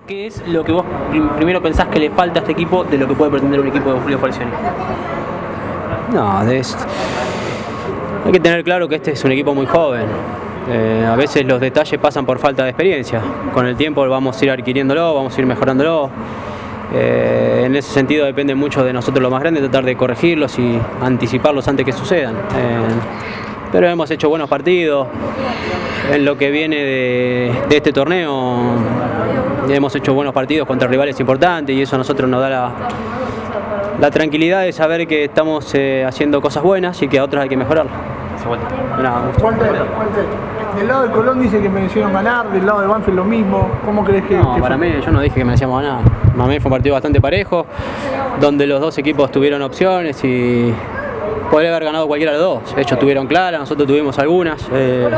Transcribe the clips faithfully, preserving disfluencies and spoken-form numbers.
¿Qué es lo que vos primero pensás que le falta a este equipo de lo que puede pretender un equipo de Julio Falcioni? No, de esto. Hay que tener claro que este es un equipo muy joven. Eh, a veces los detalles pasan por falta de experiencia. Con el tiempo vamos a ir adquiriéndolo, vamos a ir mejorándolo. Eh, en ese sentido depende mucho de nosotros lo más grande, tratar de corregirlos y anticiparlos antes que sucedan. Eh, pero hemos hecho buenos partidos. En lo que viene de, de este torneo hemos hecho buenos partidos contra rivales importantes y eso a nosotros nos da la, la tranquilidad de saber que estamos eh, haciendo cosas buenas y que a otras hay que mejorar. Del lado del Colón dice que merecieron ganar, del lado de Banfield lo mismo. ¿Cómo crees que, no, que para fue? mí yo no dije que merecíamos ganar. Para mí fue un partido bastante parejo, donde los dos equipos tuvieron opciones y podría haber ganado cualquiera de los dos. Ellos tuvieron claras, nosotros tuvimos algunas. Eh,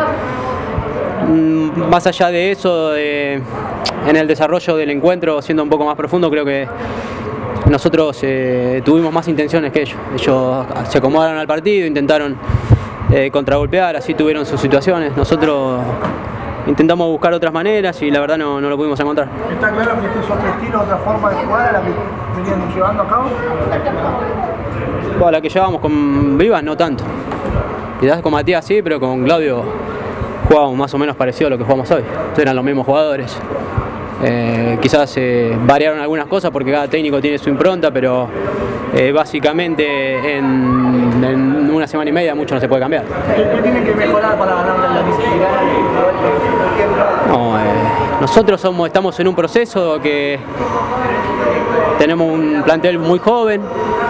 más allá de eso, eh, en el desarrollo del encuentro, siendo un poco más profundo, creo que nosotros eh, tuvimos más intenciones que ellos. Ellos se acomodaron al partido, intentaron eh, contragolpear, así tuvieron sus situaciones. Nosotros intentamos buscar otras maneras y la verdad no, no lo pudimos encontrar. ¿Está claro que este es otro estilo, otra forma de jugar a la que venían llevando a cabo? Bueno, la que llevábamos con Vivas no tanto. Quizás con Matías sí, pero con Claudio jugábamos más o menos parecido a lo que jugamos hoy. Eran los mismos jugadores. Eh, quizás eh, variaron algunas cosas porque cada técnico tiene su impronta, pero eh, básicamente en, en una semana y media mucho no se puede cambiar. ¿Qué, qué tiene que mejorar para ganar la liga? No, eh, nosotros somos, estamos en un proceso que tenemos un plantel muy joven.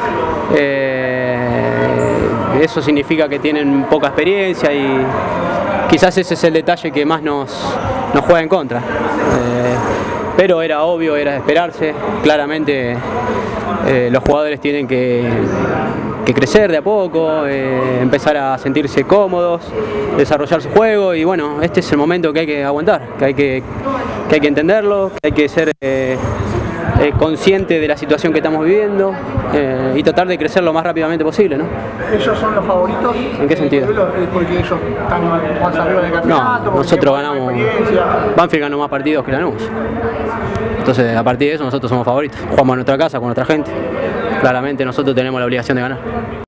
Eh, eso significa que tienen poca experiencia y quizás ese es el detalle que más nos, nos juega en contra. Eh, pero era obvio, era de esperarse. Claramente eh, los jugadores tienen que, que crecer de a poco, eh, empezar a sentirse cómodos, desarrollar su juego y bueno, este es el momento que hay que aguantar, que hay que, que, hay que entenderlo, que hay que ser eh, eh, consciente de la situación que estamos viviendo eh, y tratar de crecer lo más rápidamente posible, ¿no? ¿Ellos son los favoritos? ¿En qué sentido? Porque ellos están más arriba del campeonato. No, nosotros ganamos. Banfield ganó más partidos que Lanús. Entonces, a partir de eso, nosotros somos favoritos. Jugamos en nuestra casa, con nuestra gente. Claramente, nosotros tenemos la obligación de ganar.